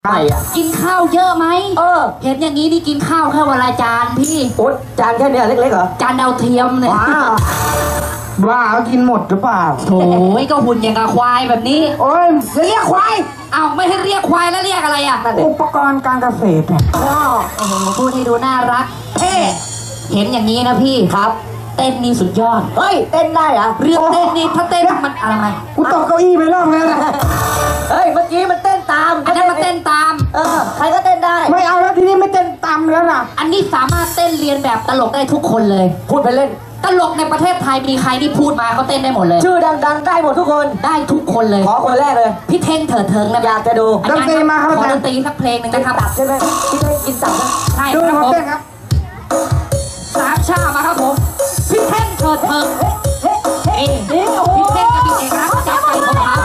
ไม่อะกินข้าวเยอะไหมเห็นอย่างนี้นี่กินข้าวแค่วันละจานพี่โอ๊ยจานแค่นี้เล็กๆเหรอจานดาวเทียมเนี่ยบ้ากินหมดหรือเปล่าโถ่ก็หุ่นอย่างกับควายแบบนี้โอ้ยจะเรียกควายอ้าวไม่ให้เรียกควายแล้วเรียกอะไรอ่ะอุปกรณ์การเกษตรโอ้โหพูดให้ดูน่ารักเห็นอย่างนี้นะพี่ครับเต้นนี่สุดยอดเฮ้ยเต้นได้เหรอเรื่องเต้นนี่ถ้าเต้นมันอะไรกูตกเก้าอี้ไปรอบแล้วนะเฮ้ยเมื่อกี้มันเต้นตามอันนั้นมันเต้นตามใครก็เต้นได้ไม่เอาแล้วทีนี้ไม่เต้นตามแล้วนะอันนี้สามารถเต้นเรียนแบบตลกได้ทุกคนเลยพูดไปเล่นตลกในประเทศไทยมีใครที่พูดมาเขาเต้นได้หมดเลยชื่อดังๆได้หมดทุกคนได้ทุกคนเลยขอคนแรกเลยพี่เท่งเถิดเทิงนะอยากจะดูดนตรีมาครับขอดนตรีสักเพลงหนึ่งนะครับตับใช่ไหมพี่เท่งกินตับนะใช่ดูครับผมเต้นครับสามชามาครับผมพี่เท่งเถิดเทิงพี่เท่งกับพี่เอกรักจับใจของเขา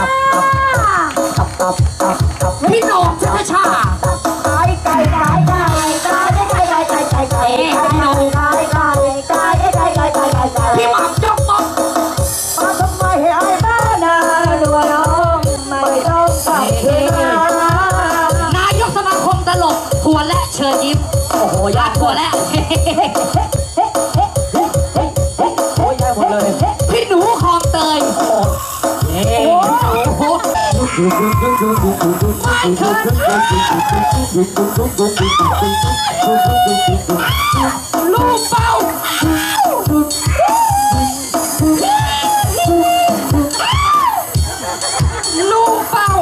พี่โหน่งชัชชาพี่หม่ำจกมกมาทำไมให้ไอ้บ้านาดูน้องไม่ต้องกลับคืนนายกสมาคมตลกถั่วและเชิญยิ้มโอ้โหยอดถั่วและโอ้ยได้หมดเลยพี่หนูคลองเตยโอ้โหไม่เถิดลูกเป้าลูกเป้า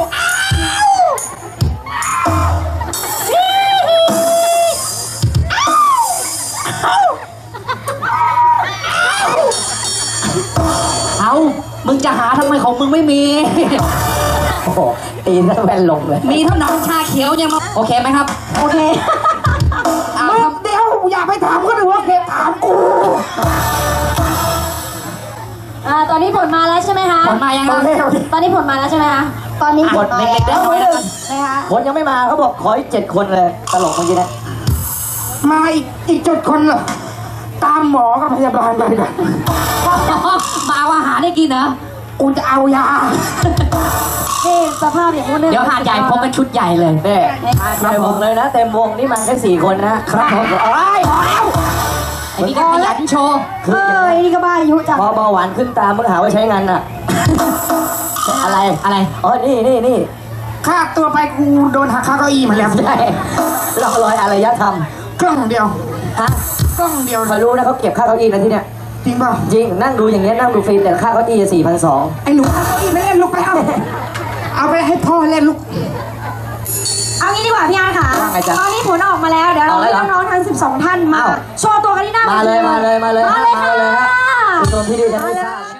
เอามึงจะหาทำไมของมึงไม่มีโอ้โหตีนแล้วแว่นลงเลยมีเท่าน้ำชาเขียวยังมาโอเคไหมครับโอเคเดี๋ยวอย่าไปถามก็ดูว่าเก็บถามกูตอนนี้ผลมาแล้วใช่ไหมคะผลมายังครับตอนนี้ผลมาแล้วใช่ไหมคะตอนนี้ผลเล็กๆแล้วไม่ได้นะคะผลยังไม่มาเขาบอกขออีก7 คนเลยตลกเมื่อกี้นะมาอีก7 คนเหรอตามหมอกับพยาบาลไปกันมาเอาอาหารได้กินเหรอกูจะเอายานี่สภาพอย่างนู้นเดี๋ยวหาดใหญ่พบกันชุดใหญ่เลยเนี่ยเต็มวงเลยนะเต็มวงนี่มาแค่4 คนนะครับผมไอ้นี่ก็ขยันโชว์นี่ก็บ้าอายุจังพอเบาหวานขึ้นตามมึงหาว่าใช้งานน่ะอะไรอ๋อนี่ค่าตัวไปกูโดนหักค่าเก้าอี้มาแล้วใช่รอยอารยธรรมกล้องเดียวฮะกล้องเดียวเขารู้นะเขาเก็บค่าเก้าอี้นะที่เนี้ยจริงเปล่าจริงนั่งดูอย่างเงี้ยนั่งดูฟิล์มแต่ค่าเก้าอี้4,200 ไอ้หนูค่าเก้าอี้ไม่เล่นลูกไปเอาไปให้พ่อเล่นลูกเอางี้ดีกว่าพี่อาร์ค่ะตอนนี้ผลออกมาแล้วเดี๋ยวเราให้น้องๆทั้ง12 ท่านมาโชว์ตัวกันที่หน้ามาเลยมาเลย